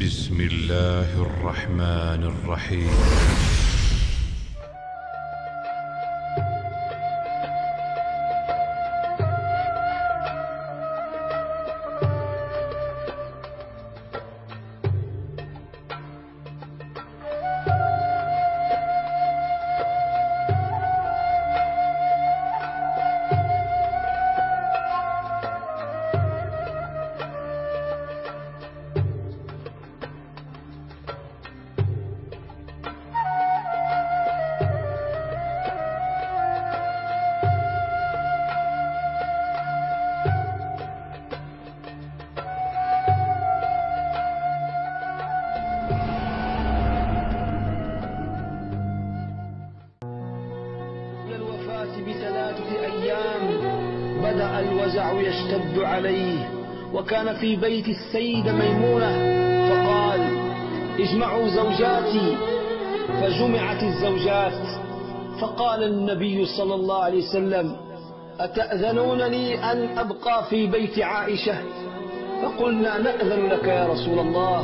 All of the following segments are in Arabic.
بسم الله الرحمن الرحيم. ب3 أيام بدأ الوجع يشتد عليه، وكان في بيت السيدة ميمونة، فقال: اجمعوا زوجاتي. فجمعت الزوجات، فقال النبي صلى الله عليه وسلم: أتأذنونني أن أبقى في بيت عائشة؟ فقلنا: نأذن لك يا رسول الله.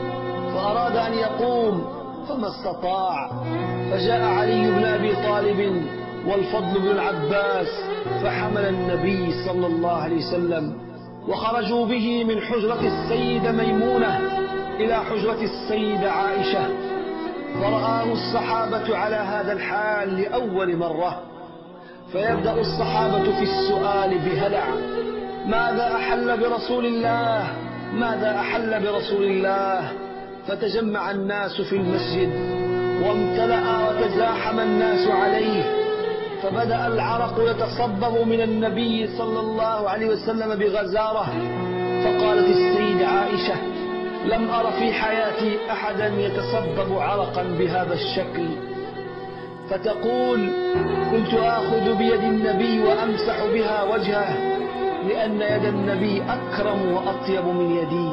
فأراد أن يقوم فما استطاع، فجاء علي بن أبي طالب والفضل بن العباس فحمل النبي صلى الله عليه وسلم، وخرجوا به من حجرة السيدة ميمونة إلى حجرة السيدة عائشة، فرآه الصحابة على هذا الحال لأول مرة، فيبدأ الصحابة في السؤال بهلع: ماذا أحل برسول الله؟ ماذا أحل برسول الله؟ فتجمع الناس في المسجد وامتلأ وتزاحم الناس عليه، فبدأ العرق يتصبب من النبي صلى الله عليه وسلم بغزارة. فقالت السيدة عائشة: لم أر في حياتي أحدا يتصبب عرقا بهذا الشكل. فتقول: كنت آخذ بيد النبي وأمسح بها وجهه، لأن يد النبي أكرم وأطيب من يدي.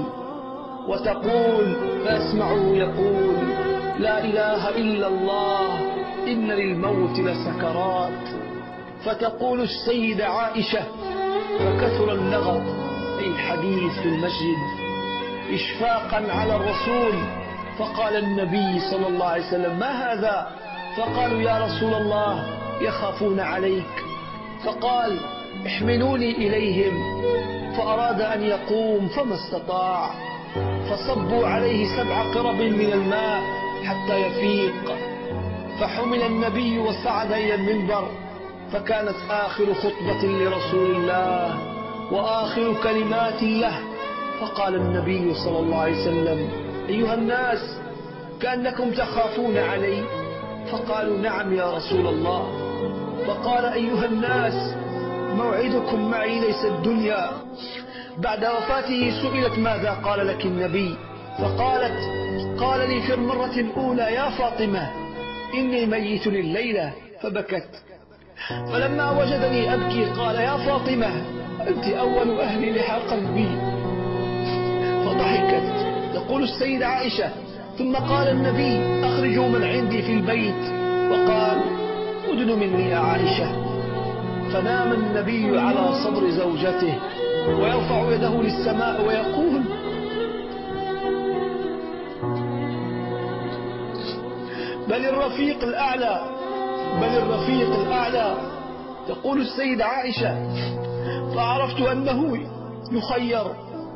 وتقول: فأسمعه يقول: لا إله إلا الله، إن للموت لسكرات. فتقول السيدة عائشة: فكثر اللغط أي الحديث في المسجد إشفاقا على الرسول، فقال النبي صلى الله عليه وسلم: ما هذا؟ فقالوا: يا رسول الله يخافون عليك. فقال: احملوني إليهم. فأراد أن يقوم فما استطاع، فصبوا عليه 7 قرب من الماء حتى يفيق، فحمل النبي وصعد إلى المنبر، فكانت آخر خطبة لرسول الله وآخر كلمات له. فقال النبي صلى الله عليه وسلم: أيها الناس، كأنكم تخافون علي. فقالوا: نعم يا رسول الله. فقال: أيها الناس، موعدكم معي ليس الدنيا. بعد وفاته سئلت: ماذا قال لك النبي؟ فقالت: قال لي في المرة الأولى: يا فاطمة إني ميت الليلة. فبكت. فلما وجدني أبكي قال: يا فاطمة أنت أول أهل لحاق بي. فضحكت. تقول السيدة عائشة: ثم قال النبي: أخرجوا من عندي في البيت. وقال: أدن مني يا عائشة. فنام النبي على صدر زوجته ويرفع يده للسماء ويقول: بل الرفيق الأعلى، بل الرفيق الأعلى. تقول السيدة عائشة: فعرفت أنه يخير،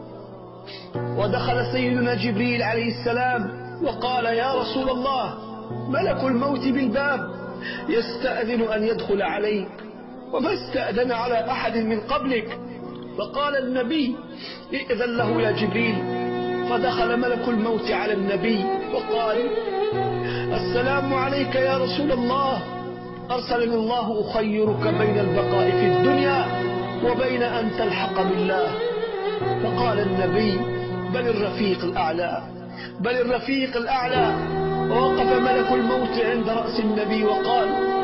ودخل سيدنا جبريل عليه السلام وقال: يا رسول الله، ملك الموت بالباب يستأذن أن يدخل عليك، وما استأذن على أحد من قبلك. فقال النبي: ائذن له يا جبريل. فدخل ملك الموت على النبي وقال: السلام عليك يا رسول الله، أرسلني الله أخيرك بين البقاء في الدنيا وبين أن تلحق بالله. فقال النبي: بل الرفيق الأعلى، بل الرفيق الأعلى. ووقف ملك الموت عند رأس النبي وقال: